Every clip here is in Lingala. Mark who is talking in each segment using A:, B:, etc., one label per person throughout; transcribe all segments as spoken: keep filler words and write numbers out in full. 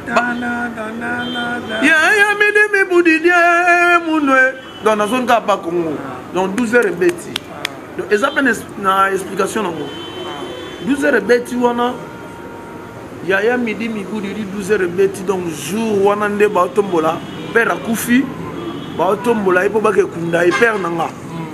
A: Ya ya midi mi budi dia munwe dans la zone Kapa Congo. Donc douze heures et bêti. Donc ils appellent une explication non. douze heures et bêti wana. Ya ya midi mi budi douze heures et bêti donc jour wana nde ba tombola père akufi ba tombola ipo ba ke kunda e père nanga.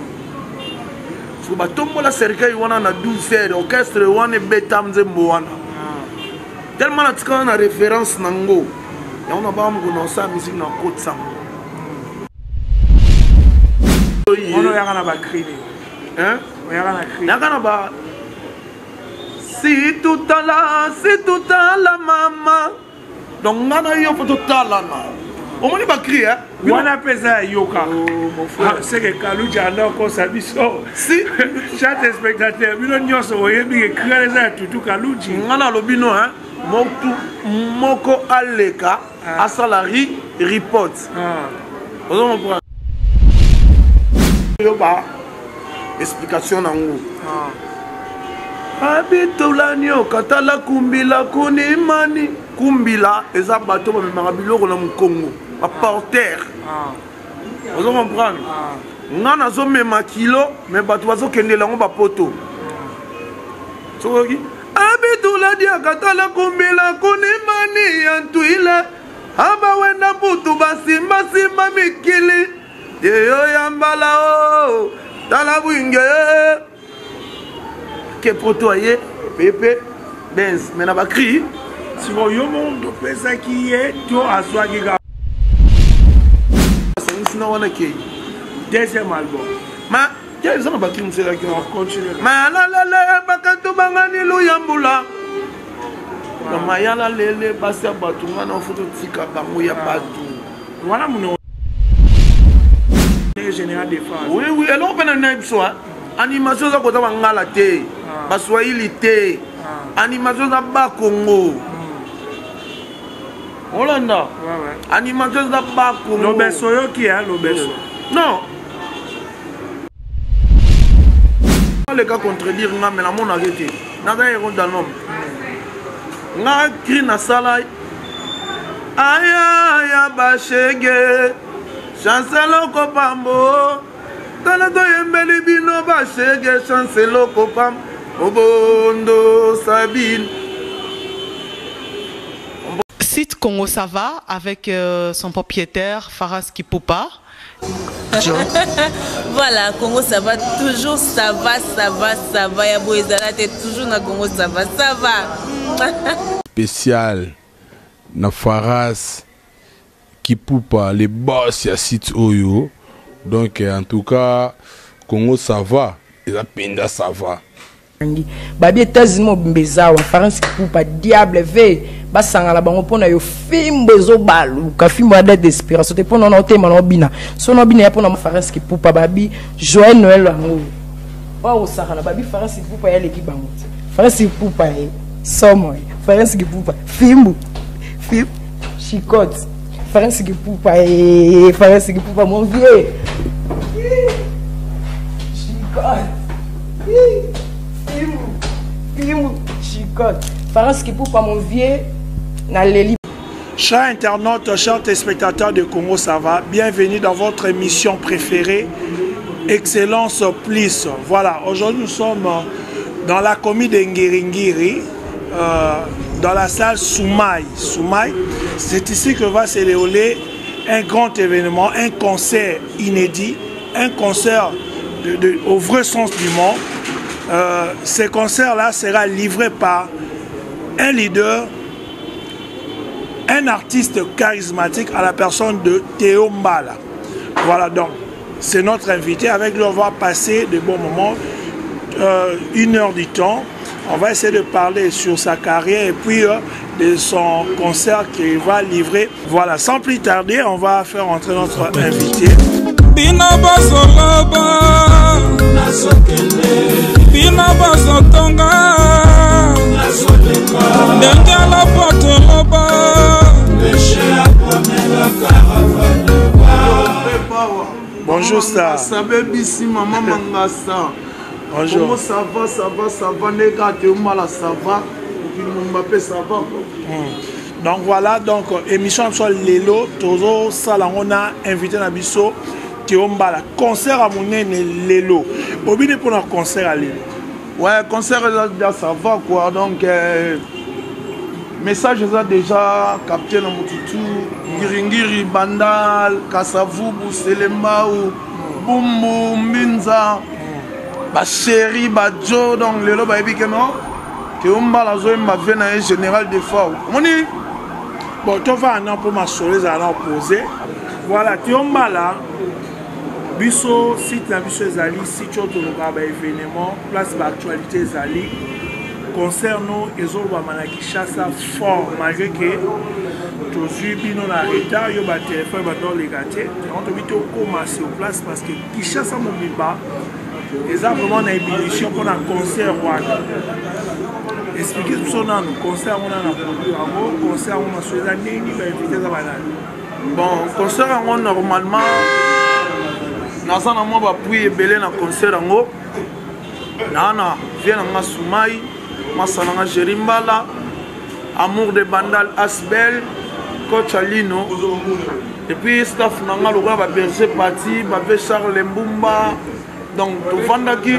A: So ba tombola cercueil wana na douze heures orchestre wana betam zembo wana. Tellement la tika na référence nango. Et on a pas mon sa musique na côte sang. On a yana ba crier. Hein? On yana na crier. Yana ba si tout à la, si tout à la maman. Donc ngana yo pour tout à la na. On m'a pas crier hein.
B: On appelle ça yoka. C'est que Kalouji a alors qu'on s'habille. Si chaque spectateur, nous n'y sommes pas bien crier ça tout Kalouji.
A: Ngana lobino hein. Moko moko aleka a salari report. On va prendre yo ba explication nango. Abitolanio katala kumbila kuni mani kumbila eza bato ba memaka biloko na Congo a porter. On va comprendre. Ngana zo mema kilo mais bato bazo kende lango ba poto. Soki Abitula dia katala kumbila kuni mani yantuile aba wenda putu basimba simba mikili yeyo yambala o tala buinge ke potoyer pepe benz mena bakri
B: si vous yo monde pesa qui est to aswa giga
A: sina wana ke
B: deuxième album
A: ma quels sont bakri msela ki
B: on continue
A: ma la la la bakatu bangani lu yambula kama yala lele basi batu ngana foto tika bango ya batu
B: voilà mon général de France.
A: Oui oui alors on peut na soit animation za kota bangala te baswahili te animation za ba Congo Hollanda animation za ba Congo
B: Lobeso yo qui est Lobeso
A: non le cas contredire nga mais la mon arrêté nada yero dans l'homme nga cri na sala aya aya bashege chancelo kopambo tala to yembeli bino bashege chancelo kopam obondo sabine.
C: Site Congo ça va avec euh, son propriétaire Faras Kipupa.
D: Voilà, Congo ça va toujours, ça va, ça va, ça va. Ya boezala t'es toujours na Congo ça va, ça va.
E: Spécial na Faras Kipupa, les boss ya site Oyo. Donc en tout cas, Congo ça va, et la Penda ça va.
F: Babi États-Unis mbezawa Faras Kipupa diable ve basanga la bango pona yo fimbo zo balu ka fimbo da desperation te pona na otema na obina so na obina ya pona Faras Kipupa babi Joël Noël lango pa osaka na babi Faras Kipupa ya leki bango Faras Kipupa e somo Faras Kipupa fimbo fim chicote Faras Kipupa e Faras Kipupa mon vieux chicote fimbo fimbo chicote Faras Kipupa mon vieux na leli.
B: Chers internautes, chers téléspectateurs de Congo ça va, bienvenue dans votre émission préférée Excellence Plus. Voilà, aujourd'hui nous sommes dans la commune de Ngiringiri, euh, dans la salle Soumaï. Soumaï, c'est ici que va se dérouler un grand événement, un concert inédit, un concert de, de, au vrai sens du mot. Euh, ce concert-là sera livré par un leader, un artiste charismatique à la personne de Théo Mbala. Voilà donc, c'est notre invité. Avec lui, on va passer de bons moments, euh, une heure du temps. On va essayer de parler sur sa carrière et puis euh, de son concert qu'il va livrer. Voilà, sans plus tarder, on va faire entrer notre invité. Bonjour ça. Bonjour.
A: Comment ça va, ça va, ça va, nega te mala ça va, ça va.
B: Donc voilà, donc émission sur Lelo, Tozo Salangona invité na biso Tiombala concert à mon Lelo. Obine pour un concert à Lelo.
A: Ouais, concert ça va quoi. Donc euh, message ça déjà capté dans Mututu, Giringiri, Bandal, Kasavubu, Selema ou Bumbu, Minza, ba chéri, ba Joe, donc Lelo ba ebike non. Tiombala zo m'a vu na général de fois. Moni
B: bon, tu vas un an pour ma soleil à l'opposé. Voilà, tu es là. Bisso, site na bisso Zali, si tu as un événement, place d'actualité Zali. Concernant les autres manaki chassa fort, malgré que tu as vu bino na retard, yo ba téléphone ba dans les gâtés. On te dit au commencer au place parce que qui chasse mon biba. Et ça vraiment une ébullition pour un concert rwanda. Expliquez tout ça dans le concert, on a un concert, on a choisi un nez, on a invité ça banal.
A: Bon, concert, on normalement, nous avons appuyé belé dans le concert, Nana, vient dans Soumai, Massananga Jerimbala, Amour de Bandal Asbel, Coach Alino, et puis staff Nanga Loura, Berger Pati, Charles Mbumba, donc tout Vandaki.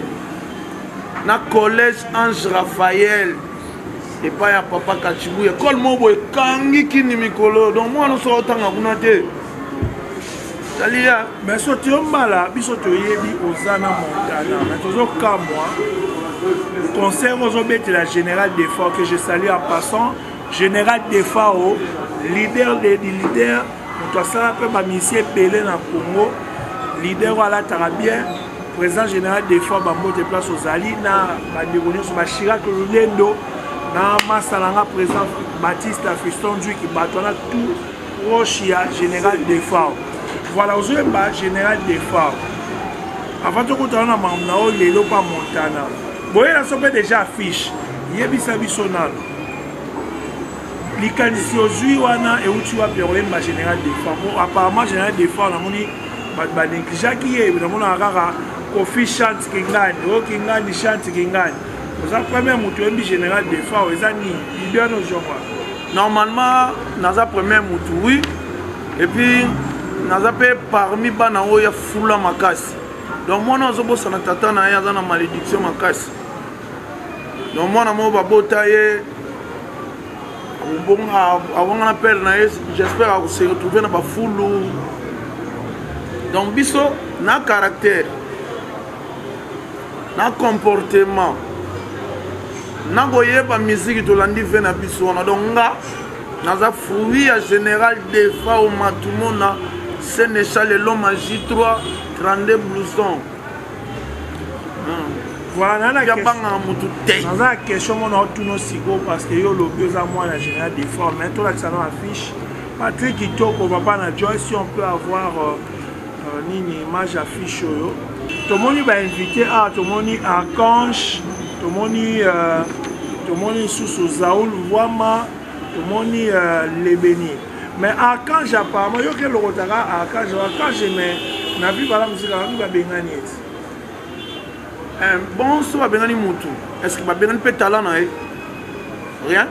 A: Na collège Ange Raphaël et pas ya papa Kachibou école mobo kangi kini mikolo donc moi nous sommes tanga kunate salia
B: mais so tiomala biso to yebi ozana montana mais tozo kamwa concert ozobete la général d'effort que je salue en passant général d'effort leader des leaders to sala pe ba monsieur Pelé na Congo leader wala tarabien président général des fois Bambo de place aux Ali na bandéroné sur Chirac Lulendo na Massalanga président Baptiste Fiston Dieu qui batona tout Rochia général des fois. Voilà aujourd'hui ba général des fois. Avant de continuer na mamnao lelo pa Montana. Boye la sope déjà affiche. Yebisa bisonal. Likanisi aujourd'hui wana et uti wa perole ba général des fois. Bon apparemment général des fois na moni ba ba négligé qui est na mona rara Kofi chante Kingani, oh Kingani chante Kingani. Vous avez premier moutou général des fois, vous avez ni leader nos gens.
A: Normalement, nous avons premier moutou oui, et puis nous avons parmi banao ya fula makasi. Donc moi nous avons bossé na tata na ya na malédiction makasi. Donc moi nous avons botaye. Bon, avant on appelle na j'espère que se retrouver na ba fulu. Donc biso na caractère. Na comportement na goye ba musique to landi vena biso na donc nga naza fruit à général des fois au matumona Sénéchal et l'homme J trois trente-deux blousons.
B: Voilà la
A: question.
B: Dans la question on a tout nos sigo parce que yo le deux à moi la général des fois maintenant là ça affiche Patrick Kitoko papa na Joy si on peut avoir euh, nini image affiche yo. Tout le monde va inviter à tout le monde Archange, tout le monde tout le monde sous Zaoul Wama, tout le monde les bénis. Mais Archange apparemment, il y a le retard à Archange, Archange mais n'a vu pas la musique, on va bengani.
A: Bon, ça va bengani moutou. Est-ce que va bengani peut talent rien?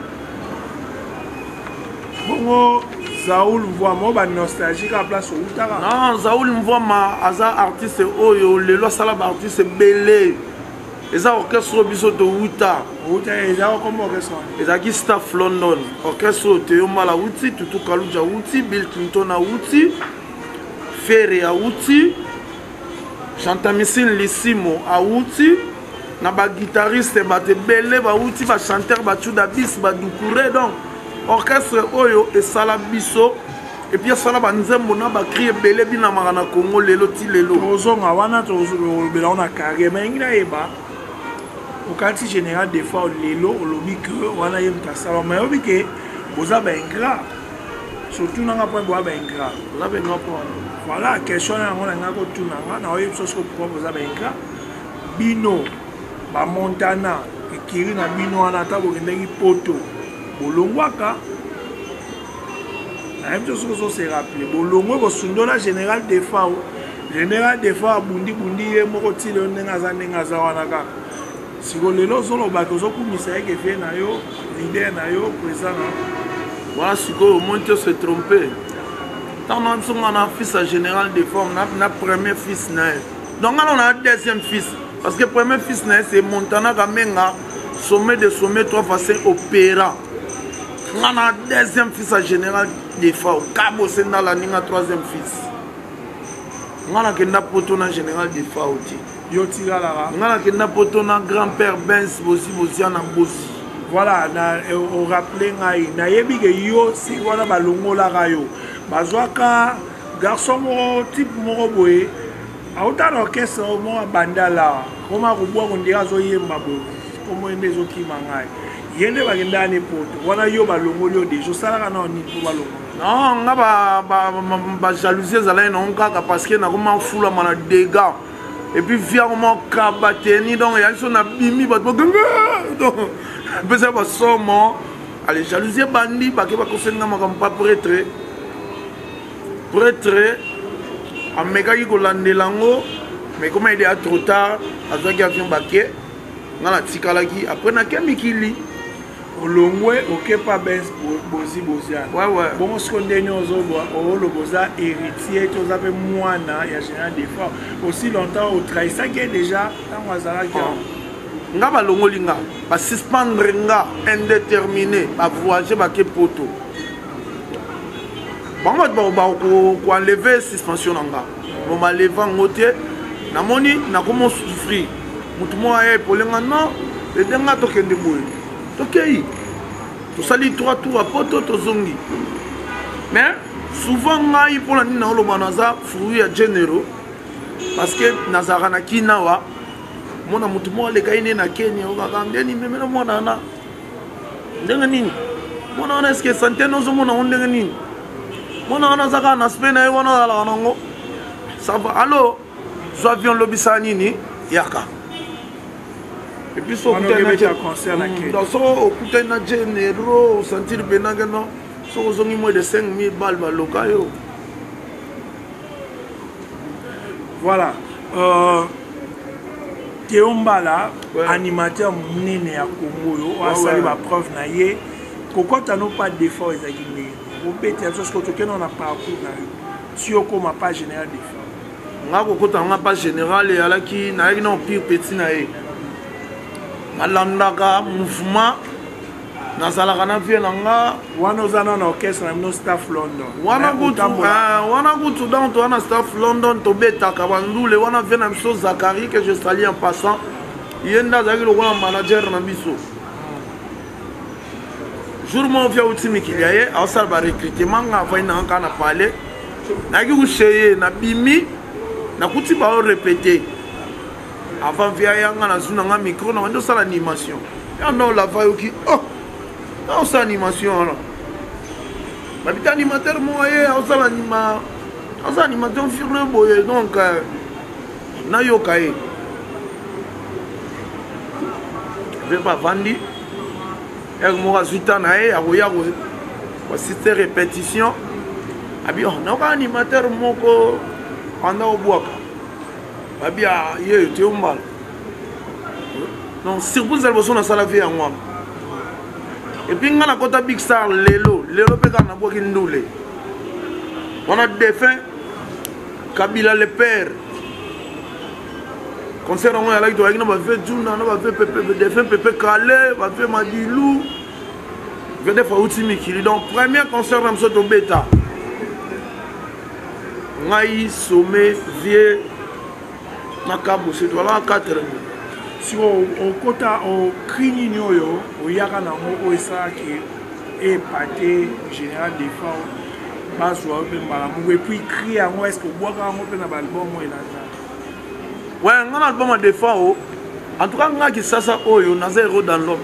B: Bon, Zaoul Mvouama, ba nostalgique à place au Outara.
A: Non, Zaoul Mvouama, Aza artiste Oyo, le loi Salab artiste Belé. Et ça orchestre biso de Outa.
B: Outa, et ça comme orchestre.
A: Et ça qui staff London. Orchestre Théomala Outi, Tutu Kaluja Outi, Bill Clinton a Outi, Ferry a Outi, Chantamissin Lissimo a Outi, Naba guitariste Bate Belé, ba Outi, ba chanteur Bachouda Bis, ba Doukouré donc. Orchestre Oyo et Salabiso et puis Salaba Nzembo na ba crier belé bina marana Congo lelo ti lelo
B: ozonga wana tozo bela on a carré mais ngira eba au quartier général des fois lelo olobi que wana yem ta sala mais obi que boza ba ingrat surtout na nga point boza ba ingrat boza ba ingrat voilà question na ngona ngako tuna na oyo so so pour boza ba ingrat bino ba Montana ekiri na bino wana ta bo ndengi poto bolongwaka na même chose que se rappeler bolongwe ko sundola général des fois général des fois bundi bundi ye moko ti le ndenga za ndenga za wana ka siko lelo zolo ba ko zo kumisa yeke fe na yo leader na yo président
A: Voilà ce qu'on monte se tromper. Tant qu'on a un fils général de forme, on a un premier fils. Donc on a un deuxième fils. Parce que le premier fils, c'est Montana Gamenga, sommet de sommet, trois façons opéra. On a un deuxième fils général de forme. Cabo Senda la ninga troisième fils. On a un poto général de forme. On a un poto grand-père Benz, Bossi, Bossi, Bossi.
B: Voilà, on rappelle na yebi que yo si wana balongo la rayo bazwaka garçon mo type mo boye autant orchestre mo bandala koma kubwa kundira zo yemba bo komo ende zo kimangai yende bagenda ne poto wana yo balongo yo dejo sala kana ni to balongo
A: non nga ba ba ba jalousie zala non kaka parce que na koma fula mana dégâts et puis via comment kabateni donc ya so na bimi ba donc beza ba somo allez jalousie bandi ba ke ba kosenga makampa prêtre prêtre ameka ki kolandelango mais comme il est trop tard azaki avion baké ngala tikalaki après na kemikili
B: olongwe okepa Benz bozi boziana
A: ouais ouais
B: bon ce qu'on donne aux autres au logoza héritier tous appelés moana ya général des forts aussi longtemps au travail ça qui est déjà dans wazara qui
A: nga balongoli nga ba suspendre nga indéterminé ba voyager ba ke poto bango ba ba ko ko enlever suspension nga bon ma lever ngote na moni na comment souffrir mutu mo ay polenga non le denga to kende boy to kei to sali trois tours à poto to zongi mais souvent nga il pour la ni na lo banaza fruit ya généraux parce que nazara na kinawa mona mutu mo le kaine na Kenya okaka ndeni meme na mona na ndenga nini mona na eske santé no zo mona ndenga nini mona na zaka na Spain ay wana la nango ça va allo zo avion lobisa nini yaka et puis so kutana
B: concert na Kenya
A: donc so okutana généraux sentir benanga no so zo ngi moins de cinq mille balles ba lokayo
B: voilà euh Keombala, ouais. Animateur munene ya Congo, on a salé ma preuve na ye. Pourquoi tu n'as pas d'effort et d'agimé? Au bête, il y a chose que tu n'as pas appris na yo. Si on comme pas général d'effort.
A: Nga ko tu n'as pas général et ala ki na ye non pire petit na ye. Malandaka mouvement na sala kana vie na nga
B: wana ozana na orchestre na staff London.
A: Wana kutu wana kutu dans to wana staff London to beta ka bandule wana vient na biso Zakari que je salue en passant. Yenda zaki le wana manager na biso. Jour mo via ultime kiliaye a sala ba recrutement nga va ina ka na parler. Na ki ku sheye na bimi na kuti ba o répéter. Avant via yanga na zuna nga micro na ndo sala animation. Ya no la va yoki oh non, c'est animation là. Ma petite animateur moi on s'en anima. On s'en animation sur le boy donc na yo kai. Je vais pas vendre. Et moi résultat na e akoya ko assister répétition. Abi on a animateur moko anda obwaka. Abi a ye te umbal. Non, surtout elle bosse na sala vie en moi. Et puis on a côté Big Star lelo lelo pe kana boki ndule on a défunt Kabila le père concert on a là il doit y avoir fait Juna on va faire Pepe défunt Pepe Kale va faire Madilou je vais faire Outimi qui donc premier concert dans ce bêta ngai sommet vieux nakabo c'est voilà quatre
B: si on kota on crini nyoyo o yaka na mo o isa ki e pâté général des forts bazwa pe mbala mo et puis crier en est-ce que boaka mo pe na album mo ina ça
A: ouais ngana album de forts en tout cas ngaki sasa oyo na zéro dans l'autre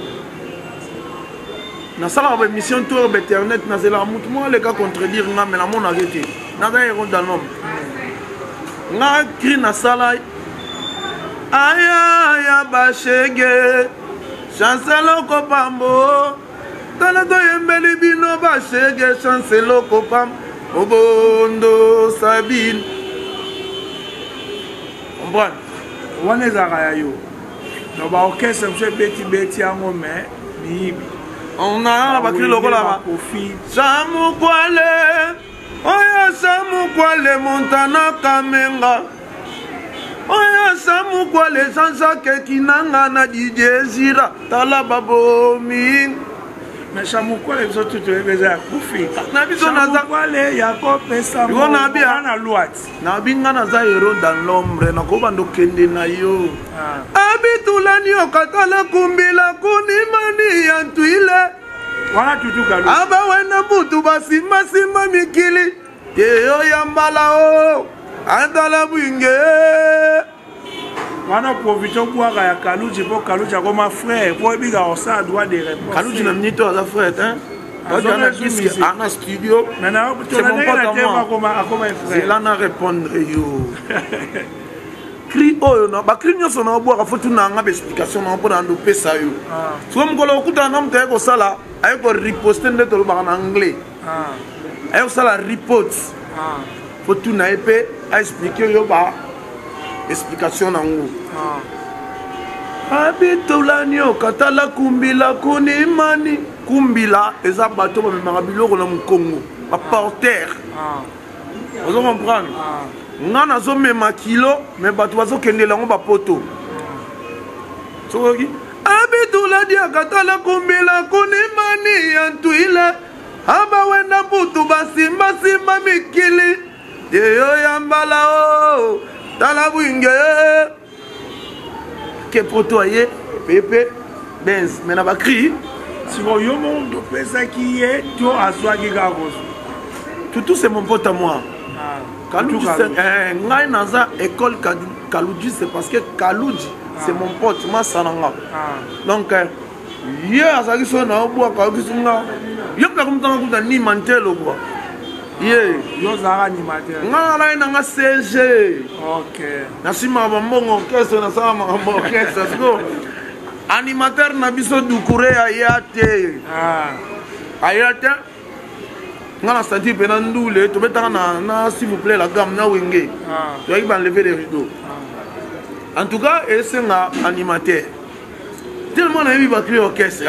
A: na sala ba mission tour internet na zela mutu mo le ka contredire nga mais la mon arrêté na zéro dans l'homme nga cri na sala aya ya bashege chancelo kopambo tana to yembeli bino bashege chancelo kopam obondo sabine comprendre
B: wana ezaka ya yo no ba orchestre mse beti beti yango mais miyibi
A: On a bakri logo là. Samu kwale. Oya samu kwale Montana Kamenga. Oya samu kwale sansa ke kinanga na D J Zira. Tala babomi.
B: Mais samu kwale biso tutu ebeza kufi.
A: Na biso na za
B: kwale ya ko pesa mo.
A: Na bia
B: na luat.
A: Na binga na za hero dans l'ombre na ko bando kende na yo. Abitulani okatala kumbila kunimani yantuile.
B: Wana tutu kalu.
A: Aba wena butu basima sima mikili. Yeyo yambala o. Andala buinge.
B: Wana profito kuaka ya Kaluji po Kaluji akoma frère po biga osa droit de réponse.
A: Kaluji na mnito aza frère hein. Ana disque ana studio.
B: Maintenant tu na ngena tema akoma akoma frère.
A: Cela na répondre yo. Cri oyo na ba cri nyoso na obwa fotu na nga explication na mpona ndo pesa yo. So mkolo okuta na mte ko sala ay ko riposter nde to ba en anglais. Ah. Ay ko sala report. Ah. Fotu na epé a expliquer yo ba explication na ngo. Ah. Abitulani okatala kumbila kunimani kumbila eza bato ba memanga biloko na Mukongo ba porteur. Ah. Vous comprenez? Ah. Ngana zo mema kilo mais bato bazo kendela ngo ba poto. Soki Abitulani okatala kumbila kunimani yantuile aba wenda butu basimba simba mikili yeyo yambala o tala buinge ke poto aye pepe benz mena bakri
B: si vous yo monde pesa qui est to azwa ki gagos
A: tout c'est mon pote à moi. Ah. Kaluji c'est eh ngai naza école Kaluji c'est parce que Kaluji c'est mon pote ma sananga. Ah. Donc ye azaki so na obwa ka kisunga yo ka kumtanga kuta ni mantelo quoi. Ye
B: yo zara animateur
A: ngala ina nga C G.
B: OK
A: na sima ba mbongo orchestre na sama mbongo orchestre so animateur na biso dukure ayate ah ayate ngala sentir pena ndule to betanga na na s'il vous plaît la gamme na wenge ah to yi ban lever les rideaux. En tout cas et c'est un animateur tellement on a eu battu orchestre.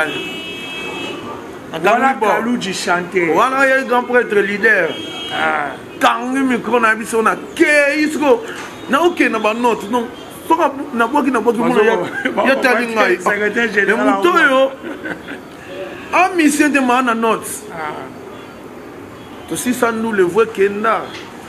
B: Voilà Kaluji chanter.
A: Voilà il y a grand prêtre leader. Ah. Quand le micro na biso na ke isko na ok na ba note non. Soka na boki na boki mo ya tali ngai.
B: Secrétaire général.
A: Le muto yo. A mission de mana note. Ah. To si ça nous le voit kenda.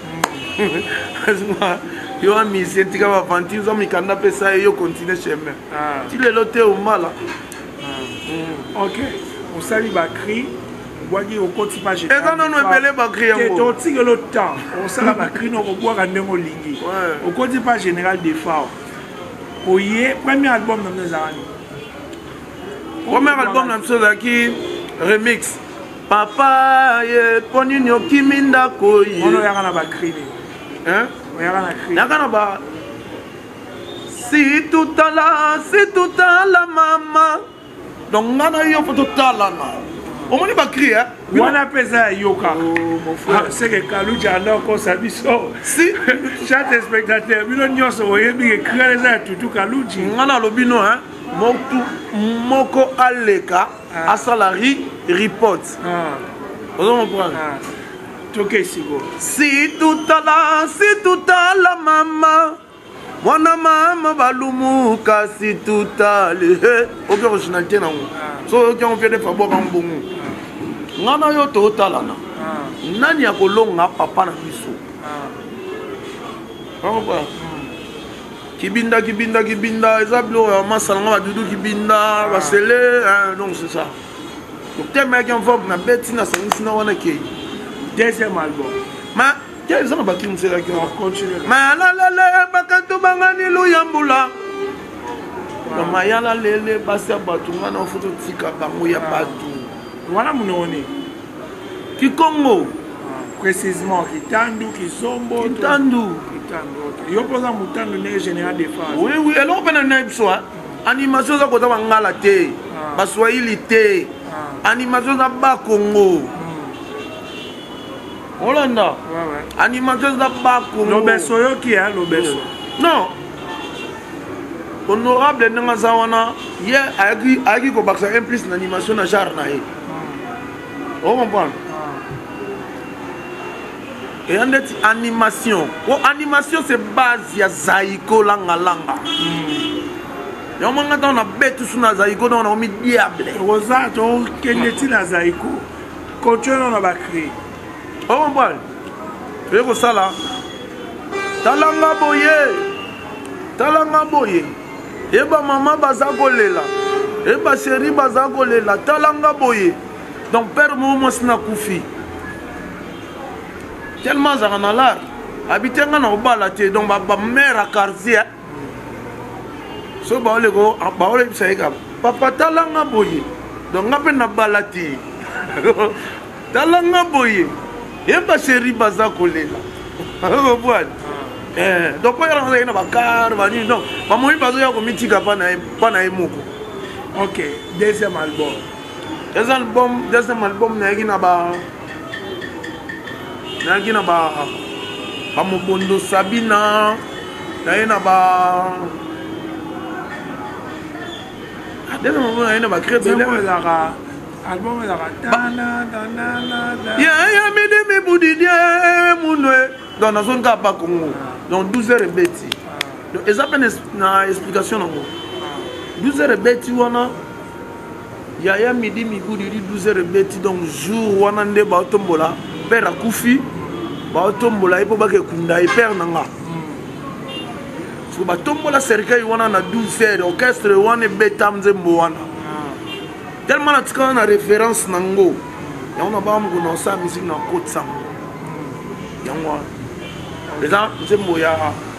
A: Yo a mission tika ba vantir zo mikanda pesa yo continuer chemin. Ah. Tu le lote au mal.
B: OK. On salue Bakri. Wagi au côté pas j'ai.
A: Et quand on nous appelle Bakri
B: yango. Que tu le temps. On salue Bakri no ko boire ndengo lingi. Au côté pas général des F A O. Oye, premier album dans nos années.
A: Premier album dans ce qui remix. Papa ye poninyo kiminda koyi.
B: On yaka na Bakri.
A: Hein?
B: On yaka na Bakri.
A: Yaka na ba. Si tout à la, si tout à la maman. Donc, on a eu un peu de talent. On m'a pas crié.
B: On a pesé Yoka. C'est que Kaluji a encore sa mission. Si, chaque spectateur, il y a un peu de crié tout Kaluji.
A: On a le bino, hein. Moko Aleka, à salari, report. Vous comprenez? Si tout à la, si tout à la maman. Wana mama balumu kasi tutale oke originalité na ngo so oke on fait des faveurs en bongo ngana yo to talana nani ya kolonga papa na biso ah kibinda kibinda kibinda ezablo ya masala ba dudu kibinda ba sele donc c'est ça donc te mec en vogue na beti na sangisi na wana ke
B: deuxième album
A: ma ils ont battu c'est là qui
B: on continue.
A: Malalale bakato bangani luyambula. Mayala lele basa batu ngana foto tika bango ya batu.
B: Voilà mon nez.
A: Ki Congo.
B: Précisément Kitandu, Kizombo.
A: Kitandu.
B: Kitandu. Yo posa mutandu ne général de France.
A: Oui oui, alors on peut na bisoa. Animation za kota bangala te. Baswahili te. Animation za ba Congo. Hollanda. Ouais, ouais. Animateur d'Abakou.
B: L'Obesso, qui est l'Obesso?
A: Non. Honorable Nangazawana, hier, Agi Kobaksa implique l'animation à Jarnaï. On comprend. Et on dit animation. Oh, animation c'est base ya Zaïko langa langa. Et on m'a dit on a bête sur na Zaïko, on a mis diable.
B: Rosa, donc quel est la Zaïko? Continue on a créé.
A: On comprend. Et comme ça là. Talanga boye. Talanga boye. Et ba maman baza kolela. Et ba chérie baza kolela. Talanga boye. Donc père momo sina koufi. Tellement ça en a l'air. Habiter nga na obalate donc ba mère à quartier. So ba ole go ba ole bisayika. Papa talanga boye. Donc ngape na balati. Talanga boye. Et ba chérie baza kolela. Vous voyez. Eh donc quand on a na ba car ba ni donc ba moi bazo ya ko mitika pa na pa na emoko.
B: OK, deuxième album.
A: Deuxième album, deuxième album na yaki na ba na yaki na ba ba Mobondo Sabina na yena ba deuxième album na yena ba créer belle
B: album la dana dana
A: ya ya mede me budidie munwe dans la zone Kapa Congo donc douze heures beti donc ça peine na explication nango douze heures beti wana ya ya midi mibudi douze heures beti donc jour wana nde ba tombola père akufi ba tombola ipo ba ke kunda e père nanga so ba tombola cercueil wana na douze heures orchestre wana betam nzembo wana tellement na tika na référence nango ya on a ba mu na sa musique na côte sam ya moi les gens nzembo ya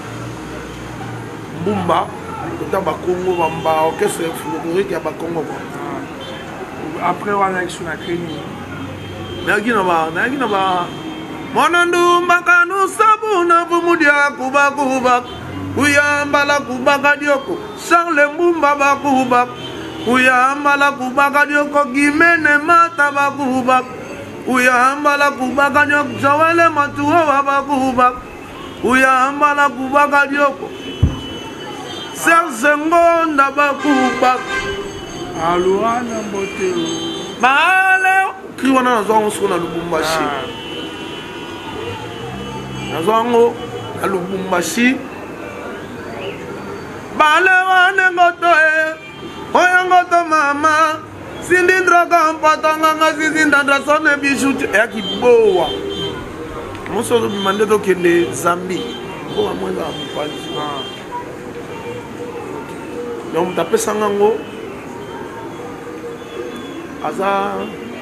A: mbumba kota ba Congo bamba orchestre folklorique ya ba Congo
B: après on a sur la crénie
A: nagi na ba nagi na ba monandu makanu sabuna bumudia kuba kuba uyambala kuba dioko Charles Mbumba ba kuba uyambala kuba dioko Gimene mata ba kuba uyambala kuba dioko Joel Matuwa ba kuba uyambala kuba dioko Serge Ngonda ba kuba
B: Alouana Mbotero
A: Bale kriwana na zongo sona Lubumbashi na zongo na Lubumbashi Bale wane ngoto e oya ngoto mama sindi droga mpatanga nga sisi ndandra sone bishuti ya kibowa moso bimande to kende Zambi ko amwenga mpanzi donc tapesa ngango aza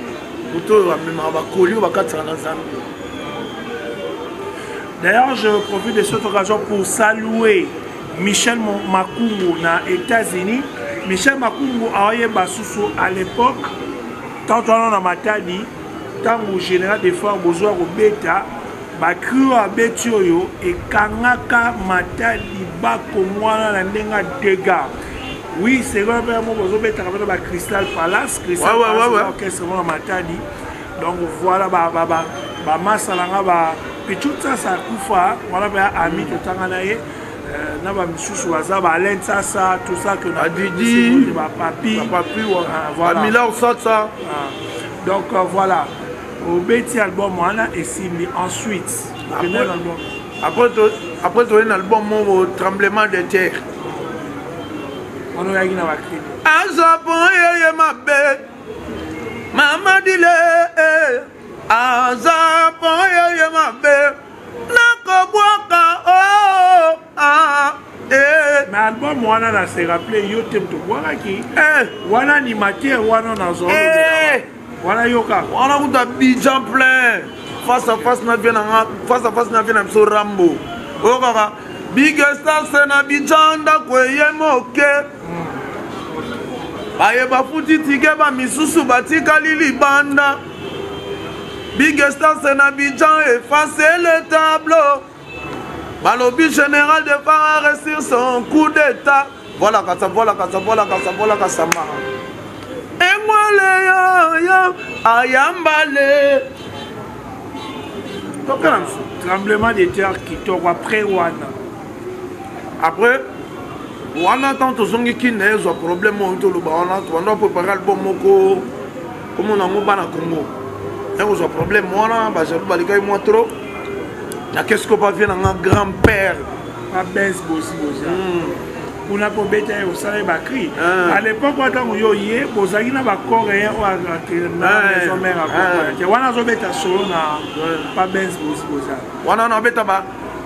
B: d'ailleurs je profite de cette occasion pour saluer Michel Makungu na États-Unis. Michel Makungu a eu Basuso à l'époque quand on a matadi tant au général des fois besoin au bêta ba cru à betioyo et kangaka matadi ba komwana na ndenga dégâts. Oui, c'est vrai, mais moi, je vais travailler dans Crystal Palace. Crystal
A: ouais, ouais,
B: Palace,
A: ouais, ouais.
B: Orchestre à Matadi. Donc voilà, bah, bah, bah, bah, Massalanga, bah, puis tout ça, ça koufa. Voilà, bah, ami, tout ça, naye. Na ba misusu waza ba Alain Sassa, tout ça que
A: na Didi,
B: ba papi,
A: ba papi, voilà. Mila Osatsa.
B: Donc voilà, au Betty album, voilà, et Simbi ensuite.
A: Après, après, après, tu as un album au tremblement de terre. Azapon ye mabe Mama dile Azapon ye mabe Nakobwaka oh ah eh
B: mais album wana na se rappeler yo tem to waka ki eh wana animateur wana na zo
A: eh
B: wana yoka
A: wana kuta Abidjan plein face à face na bien na face à face na bien na so Rambo o kaka Big Star na Abidjan da kweye moke baye bafuti tike ba misusu batika lili banda Big Star na Abidjan effacer le tableau balobi général de Phare réussir son coup d'état voilà kasa voilà kasa voilà kasa voilà kasa ma engwale yo yo ayambale
B: tokanam tremblement de terre qui to après wana
A: après wana tant tozongi kine zo problème on to lo ba wana to ndo préparer album moko comme on a mo bana Congo Il y a un problème, moi, je vais moi trop. Qu'est-ce que va faire un grand-père?
B: Pas baisse aussi, on a pour bêter au salaire bakri. À l'époque, quand on y est, vous avez un coréen ou un mère à côté. On a bêté à solo, pas baisse aussi.
A: On a bêté à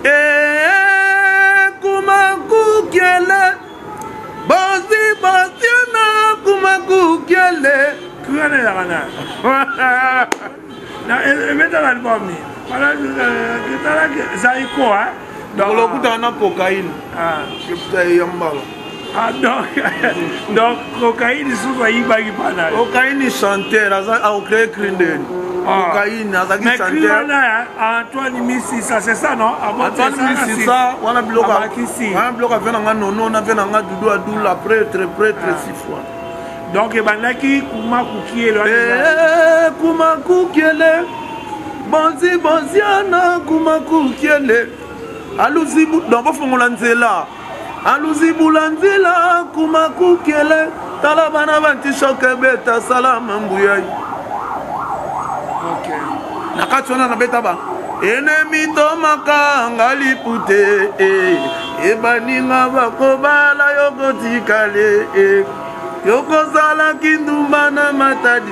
A: eh, Kumaku Kiele, Bosi Bosiana, Kumaku Kiele.
B: Qui est la rana? Elle met dans l'album. Voilà, Zaïko, hein?
A: Donc, le coup d'un cocaïne. Ah,
B: ah, donc, donc, cocaïne, c'est souvent il va y parler.
A: Cocaïne, il chantait, a créé Crinden. Cocaïne, a
B: mais Crinden, Antoine Missi, ça c'est ça, non?
A: Antoine Missi, ça, on a bloqué. On a bloqué, on a nono, on a fait un doudou à doux, la prêtre, prêtre, six fois.
B: Donc, il y a qui Kumaku qui est là.
A: Eh, Kumaku qui est là. Bonzi, bonziana, Kumaku qui est là. Aluzibu, dans vos fonds lanzela. Aluzibu lanzela, Kumaku qui est là. Talabana vanti choke beta salam mbuyai.
B: Ok.
A: Nakachona na beta ba. Enemi tomaka ngali pute. Ebaninga bakobala yogoti kale. Yoko sala kindumba na matadi.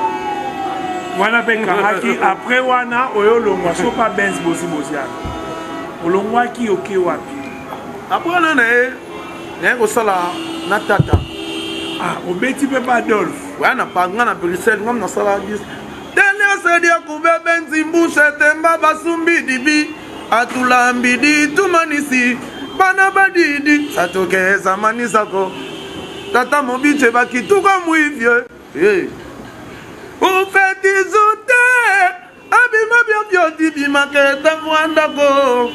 B: Wana pekaki après wana oyo longwa so pas benz bosi bosia. Olongwa ki oké wapi.
A: Après on est né ko sala na tata.
B: Ah, obeti pe pas Adolphe.
A: Wana panga na Bruxelles ngam na sala dix. Tele sedia ku be benzi mbushe temba basumbi dibi. Atula mbidi tumanisi. Bana badidi satoke zamani sako. Tata mobiche bakituka muivye. Eh. Ou fait des hôtels, abima bien bien dibima que ta voandako.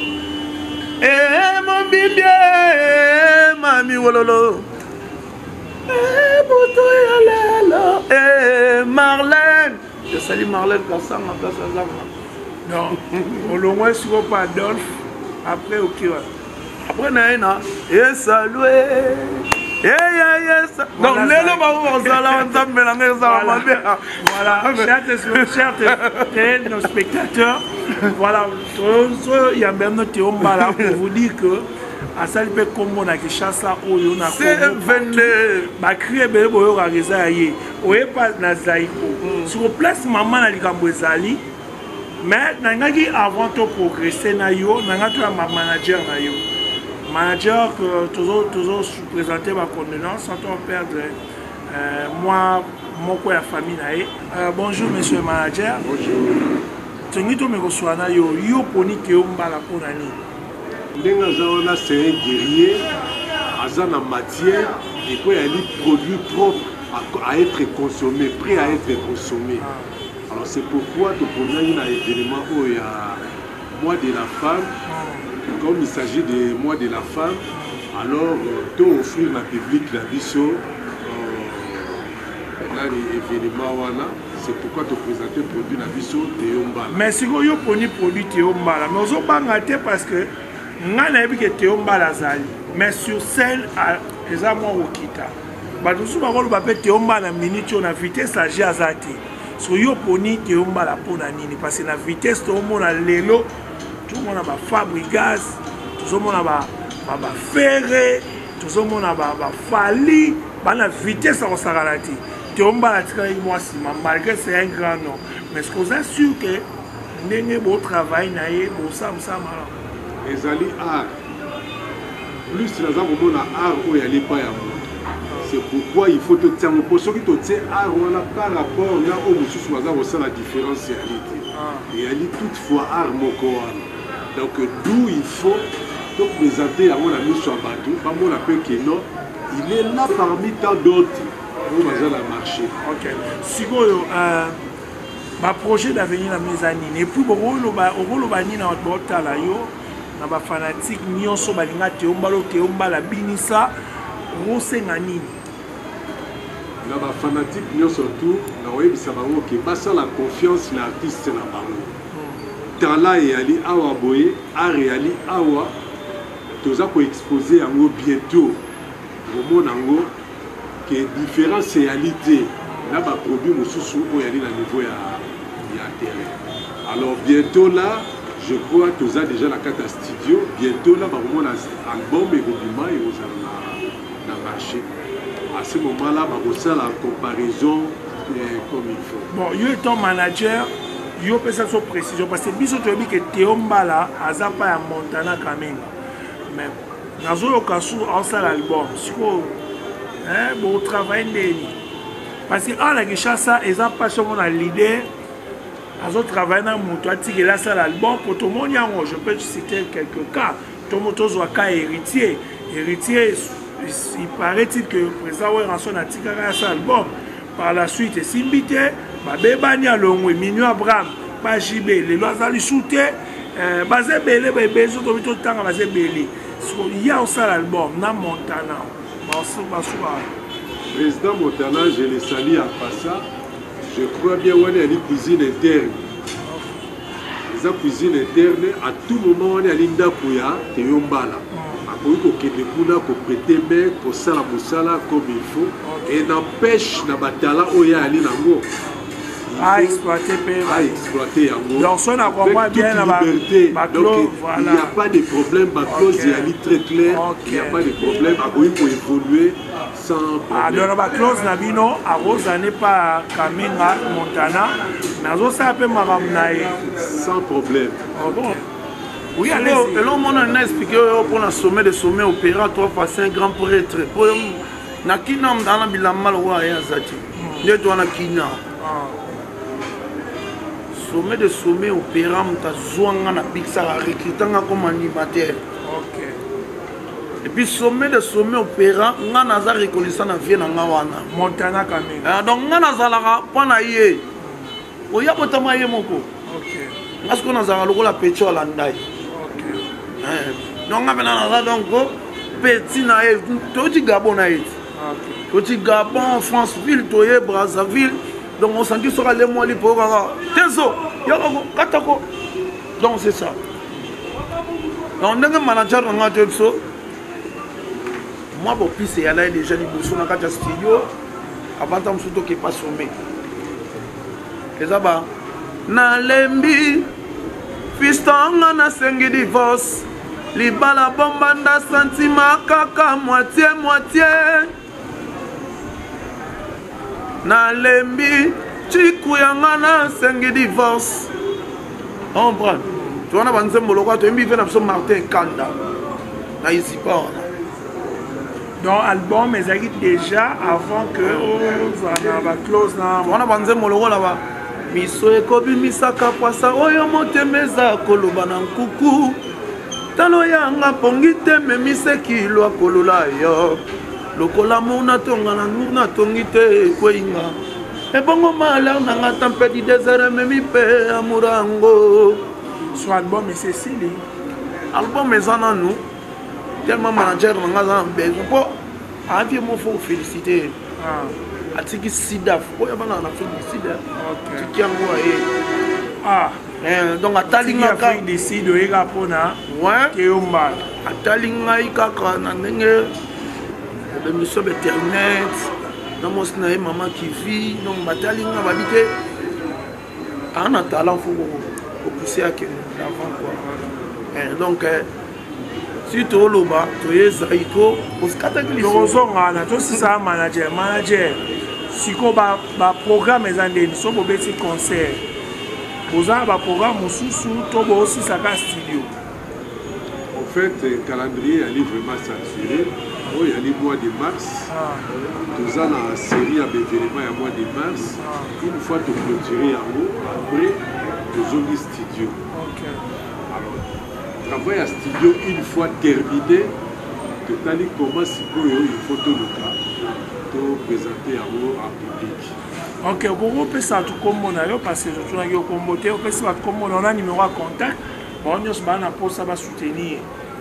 A: Eh mon bibie, mami wololo. Eh boto yalelo. Eh Marlène. Je salue Marlène Kassam en place à Zama.
B: Non, au loin sur pas Adolphe. Après au Kiwa.
A: Après naina. Et salué. Eh, eh, eh, donc, les gens vont
B: voilà, chers nos spectateurs, voilà, il y a même notre Théombala pour vous dire que à Salipé comme on a qui chasse là où on a
A: c'est vingt-deux
B: bah crier bébé boyo réaliser yé oye pas na zaïko sur place maman na likambo ezali mais nangaki avant de progresser na yo nangaki ma manager na yo manager que toujours toujours présenter ma condoléance sans perdre euh, moi mon quoi la famille na euh, bonjour monsieur le manager
G: bonjour
B: tengito me reçoit yo yo poni ke ombala pona ni
G: ndenga zaona c'est un guerrier azana matière et puis il y a des produits propres à, à être consommés prêts à être consommés ah. Alors c'est pourquoi tu prends un événement où il y a mois de la femme. Comme il s'agit de mois de la femme, alors tu euh, offrir la public la vision dans l'événement, c'est pourquoi tu présentes le produit la vision Théombala.
B: Mais si vous avez un produit Théombala, mais vous avez raté parce que nous avons vu que Théombala zali, mais sur scène, les amours au kita. Bah nous sommes pas Théombala minute on a vitesse à Jazati. So yo poni Théombala pona nini parce que la vitesse tout le monde a l'élo. Tout le monde a fabriqué gaz, tout le monde a ferré, tout le monde a fallu, la vitesse à Osaralati. Tu as dit moi si malgré c'est un grand nom. Mais ce que vous assure que nous avons un beau travail, nous avons un ça, ça,
G: ça. Les alliés art. Plus nous avons un art où il n'y a pas de c'est pourquoi il faut te tenir au poste. Si tu tiens art, on a par rapport à au monsieur, nous avons la différence. Il y a toutefois art mokoan. Donc d'où il faut te présenter à mon ami sur un bateau, pas mon appel qui non, il est là parmi tant d'autres où on va marcher.
B: Ok. Si vous avez un projet d'avenir à mes années, et puis vous avez un autre talayo, na ba fanatique nyonso balinga teombalo teombala binisa rosengani.
G: Na ba fanatique nyonso tout na oyebisa bango ke basa la confiance na artiste na bango. Tala et Ali Awa Boye, Ari Ali Awa, tous ça pour exposer en haut bientôt. Au monde en haut, que différentes réalités, là bas produit mon sous où il y a le niveau il y a terrain. Alors bientôt là, je crois que tu as déjà la carte à studio. Bientôt là, on a un album et on a marché. À ce moment-là, on a la comparaison comme il faut.
B: Bon, il y a ton manager, il y a ça sur précision parce que biso tu as dit que Théo Mbala a pas à Montana quand même. Mais dans le cas où on sort l'album, si on hein bon travail ndeni. Parce que on a que ça, ils ont pas seulement l'idée. Ils ont travaillé dans mon toit, ils ont fait l'album pour tout le monde. Je peux citer quelques cas. Tout le monde a un cas héritier. Héritier, il paraît-il que le président Ranson a tiré cet album. Par la suite, il s'est invité. Bébani a l'ongwe, Minu Abraham, Bajibé, les lois à l'issouté. Basé Belé, Bébé, tout le temps, Basé Belé. Il y a aussi l'album, dans Montana.
G: Président Montana, je le salue à Passa. Je crois bien qu'on est à une cuisine interne. La cuisine interne, à tout moment, on est à l'Inda Pouya, et on bala. Il faut que les prêter main, pour ça la moussala comme il faut. Et n'empêche, la batala, où il y a à l'Inango.
B: À exploiter,
G: à exploiter.
B: Donc, on a compris bien la
G: liberté. Donc, il n'y a pas de problème. La clause est très claire. Il n'y a pas de problème. Il faut évoluer.
B: Ah, donc la clause Nabino, à Rose n'est pas Kaminga, Montana, mais à ça peut m'amener.
G: Sans problème.
A: Oui, alors, on a expliqué pour le sommet de sommet opéra, trois fois un grand prêtre. Pour Nakinam dans la Bilama, et Azati. Il y a un Kina. Sommet de sommet opéra, tu as besoin de Pixar, recrutant comme animateur.
B: Ok.
A: Et puis sommet de sommet opéra, on a reconnaissance dans vie dans Gawana.
B: Montana quand même.
A: Donc on a zalaka pana yé. O ya botama yé moko.
B: OK.
A: Parce qu'on a zalaka lokola pecho la ndai.
B: OK.
A: Donc on a bena donc petit na yé, toti Gabon na yé. OK. Toti Gabon, France ville, toyé Brazzaville. Donc on sent qu'il sera les mois li pour kaka. Tezo, yako katako. Donc c'est ça. Donc on a un manager on a dit ça. Moi, bon, puis c'est là déjà les bourgeois dans le studio. Avant de me qui pas sommet. Les abats. Na lembi, fiston na sengi divorce. Li bala bombanda sentiment kaka moitié moitié. Na lembi, chiku yanga na sengi divorce. On prend. Tu vois, on a pensé que tu as mis Martin Kanda. Na ici pas.
B: Donc l'album est déjà avant que on a close là.
A: On a pensé mon logo là-bas. Miso ekobi misaka kwasa oyo motemeza koloba na nkuku. Talo yanga pongi teme miseki lwa kolola yo. Lokola mona tonga na nguna tongite kweinga. E bongo mala na ngata mpedi désert memi pe amurango.
B: Sur album c'est Cécile.
A: Album est en nous. Tellement manager dans besoin pour envie mon faut féliciter ah atiki sida pour y avoir en Afrique du Sud OK qui envoyé ah donc atalinga ka
B: décide de rapona
A: ouais
B: keomba
A: atalinga ikaka na ndenge de mission internet dans mon sna maman qui vit donc batalinga babité en a talent faut pousser à que l'avant quoi donc si tu es là, tu es Zaïko, tu es
B: un manager. Manager, si tu as un programme, tu as un concert. Tu as un programme, tu as aussi un studio.
G: En fait, le calendrier est vraiment saturé. Il y a le mois de mars. Tu as la série avec l'événement au mois de mars. Une fois que tu clôturé en haut, après, tu as un studio. Travail à studio une fois terminé, tu as dit comment si il faut tout le cas, tout présenter en public.
B: Ok, vous pouvez faire tout comme on a parce que je suis comme moteur, on peut faire comme on a un numéro à contact, on a un poste ça va soutenir.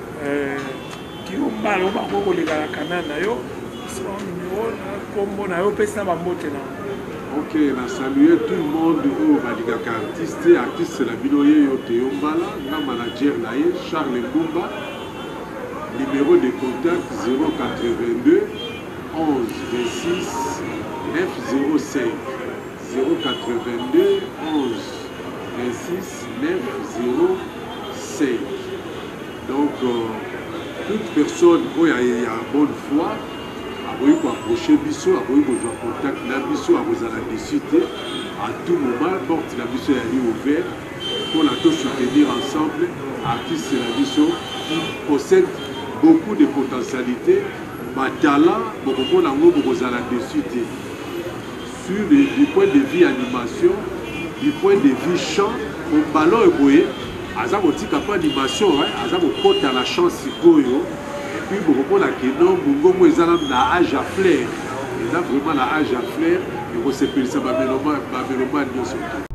B: Qui on va on va beaucoup les gars la canal là yo, c'est un numéro comme on a on peut ça va monter là.
G: Ok, on a salué tout le monde au Baligaka artiste, artiste la Binoye Yoteyombala, le manager Naïe, Charles Mbumba, numéro de contact zéro quatre-vingt-deux onze vingt-six neuf zéro cinq zéro quatre-vingt-deux onze vingt-six neuf zéro cinq. Donc, euh, toute personne qui a bonne foi, a voulu approcher Bissot, a voulu avoir contact avec Bissot, a voulu la dessus. À tout moment, la porte de la Bissot est ouverte pour la soutenir ensemble. Artistes de la Bissot qui possèdent beaucoup de potentialités, ma talent, beaucoup de choses à la dessus. Sur le, du point de vue animation, du point de vue chant, mon ballon est bouillé. Aza ko tika pa animation, aza ko kota la chance sikoyo. Et puis beaucoup la kenon, mungo mo ezala na âge à fleur. Eza vraiment la âge à fleur. Et ko sepeli sa ba meloma, ba meloma nyoso.